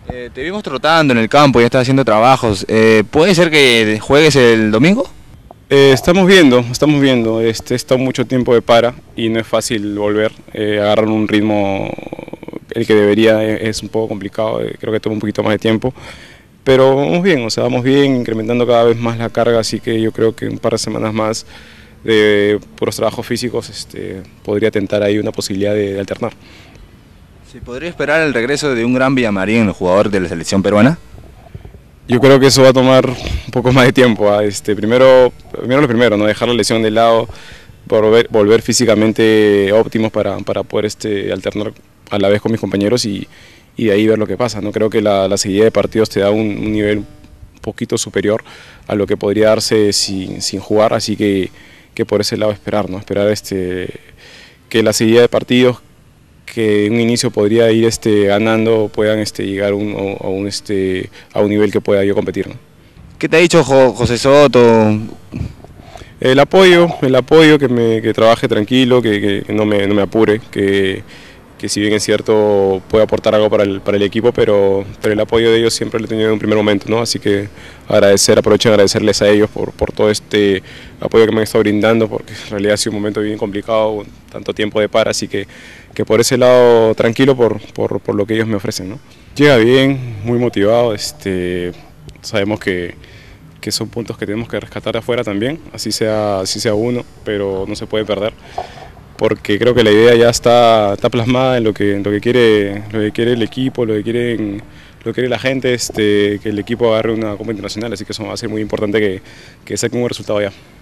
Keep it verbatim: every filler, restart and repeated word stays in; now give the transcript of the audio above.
Eh, te vimos trotando en el campo, ya estás haciendo trabajos. Eh, ¿puede ser que juegues el domingo? Eh, estamos viendo, estamos viendo, este, está mucho tiempo de para y no es fácil volver, eh, agarrar un ritmo el que debería es, es un poco complicado, eh, creo que toma un poquito más de tiempo, pero vamos bien, o sea, vamos bien, incrementando cada vez más la carga, así que yo creo que un par de semanas más de puros trabajos físicos este, podría tentar ahí una posibilidad de, de alternar. ¿Se podría esperar el regreso de un gran Villamarín, el jugador de la selección peruana? Yo creo que eso va a tomar un poco más de tiempo. ¿ah? Este, primero, primero lo primero, ¿no? Dejar la lesión de lado, volver, volver físicamente óptimos para, para poder este, alternar a la vez con mis compañeros y, y de ahí ver lo que pasa. ¿no? Creo que la, la seguida de partidos te da un, un nivel un poquito superior a lo que podría darse sin, sin jugar, así que, que por ese lado esperar, ¿no? esperar este, que la seguida de partidos que en un inicio podría ir este, ganando, puedan este, llegar un, a, un, este, a un nivel que pueda yo competir. ¿no? ¿Qué te ha dicho Jo- José Soto? El apoyo, el apoyo, que, me, que trabaje tranquilo, que, que no, me, no me apure, que, que si bien es cierto puede aportar algo para el, para el equipo, pero, pero el apoyo de ellos siempre lo he tenido en un primer momento, ¿no? Así que agradecer, aprovecho de agradecerles a ellos por, por todo este apoyo que me han estado brindando, porque en realidad ha sido un momento bien complicado, tanto tiempo de para, así que, que por ese lado tranquilo por, por, por lo que ellos me ofrecen. ¿no? Llega bien, muy motivado, este, sabemos que que son puntos que tenemos que rescatar de afuera también, así sea, así sea uno, pero no se puede perder, porque creo que la idea ya está, está plasmada en lo que, en lo que quiere, lo que quiere el equipo, lo que quieren, lo que quiere la gente, este, que el equipo agarre una Copa Internacional, así que eso va a ser muy importante que, que saquen un resultado ya.